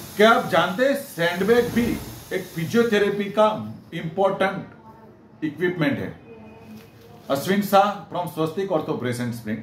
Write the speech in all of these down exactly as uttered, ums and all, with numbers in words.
क्या आप जानते हैं सैंडबैग भी एक फिजियोथेरेपी का इंपॉर्टेंट इक्विपमेंट है। अश्विन शाह फ्रॉम स्वस्तिक ऑर्थोप्रेजेंट स्प्रिंट।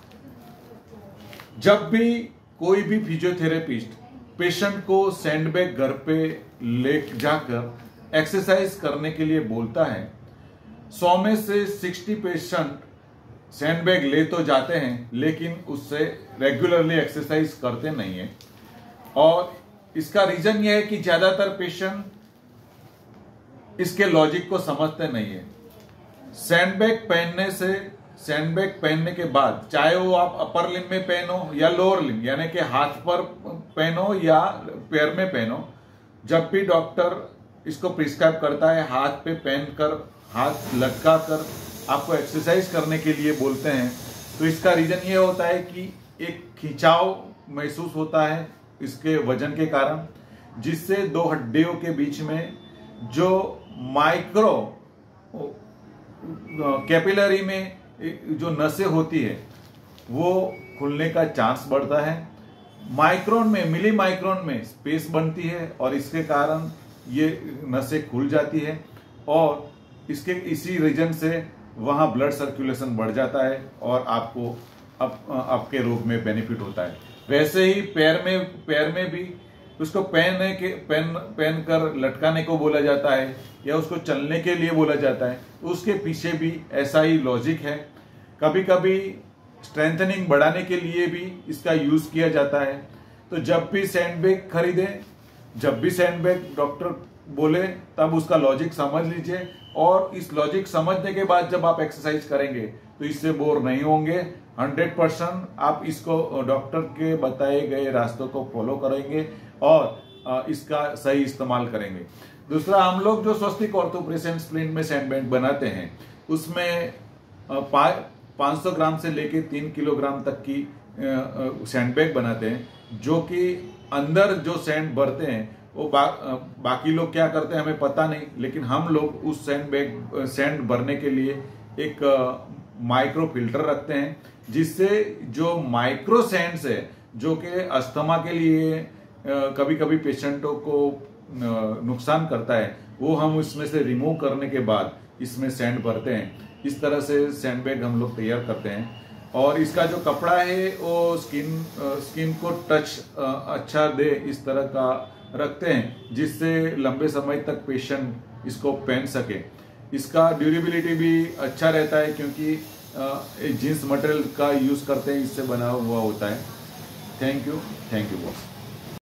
जब भी कोई भी फिजियोथेरेपिस्ट पेशेंट को सैंडबैग घर पे ले जाकर एक्सरसाइज करने के लिए बोलता है, सौ में से साठ पेशेंट सैंडबैग ले तो जाते हैं लेकिन उससे रेगुलरली एक्सरसाइज करते नहीं है। और इसका रीजन यह है कि ज्यादातर पेशेंट इसके लॉजिक को समझते नहीं है। सैंडबैग पहनने से सैंडबैग पहनने के बाद चाहे वो आप अपर लिम्ब में पहनो या लोअर लिम्ब यानी कि हाथ पर पहनो या पैर में पहनो, जब भी डॉक्टर इसको प्रिस्क्राइब करता है हाथ पे पहनकर हाथ लटका कर आपको एक्सरसाइज करने के लिए बोलते हैं, तो इसका रीजन ये होता है कि एक खिंचाव महसूस होता है इसके वजन के कारण, जिससे दो हड्डियों के बीच में जो माइक्रो कैपिलरी में जो नसें होती है वो खुलने का चांस बढ़ता है। माइक्रोन में मिली माइक्रोन में स्पेस बनती है और इसके कारण ये नसें खुल जाती है और इसके इसी रीजन से वहाँ ब्लड सर्कुलेशन बढ़ जाता है और आपको आप, आपके रोग में बेनिफिट होता है। वैसे ही पैर में पैर में भी उसको पहनने के पहन पहन कर लटकाने को बोला जाता है या उसको चलने के लिए बोला जाता है, उसके पीछे भी ऐसा ही लॉजिक है। कभी कभी स्ट्रेंथनिंग बढ़ाने के लिए भी इसका यूज किया जाता है। तो जब भी सैंडबैग खरीदें, जब भी सैंडबैग डॉक्टर बोले तब उसका लॉजिक समझ लीजिए और इस लॉजिक समझने के बाद जब आप एक्सरसाइज करेंगे तो इससे बोर नहीं होंगे। हंड्रेड परसेंट आप इसको डॉक्टर के बताए गए रास्तों को फॉलो करेंगे और इसका सही इस्तेमाल करेंगे। दूसरा, हम लोग जो स्वस्तिक ऑर्थोप्रेजेंट स्प्लिंट में सैंडबैग बनाते हैं उसमें पाँच सौ ग्राम से लेके तीन किलोग्राम तक की सैंडबैग बनाते हैं, जो कि अंदर जो सैंड भरते हैं वो बा, बाकी लोग क्या करते हैं हमें पता नहीं, लेकिन हम लोग उस सैंडबैग सैंड भरने के लिए एक माइक्रो फिल्टर रखते हैं, जिससे जो माइक्रो सैंड्स है जो कि अस्थमा के लिए कभी कभी पेशेंटों को नुकसान करता है वो हम इसमें से रिमूव करने के बाद इसमें सैंड भरते हैं। इस तरह से सैंडबैग हम लोग तैयार करते हैं और इसका जो कपड़ा है वो स्किन स्किन को टच अच्छा दे इस तरह का रखते हैं, जिससे लंबे समय तक पेशेंट इसको पहन सके। इसका ड्यूरेबिलिटी भी अच्छा रहता है क्योंकि जीन्स मटेरियल का यूज करते हैं, इससे बना हुआ होता है। Thank you thank you boss.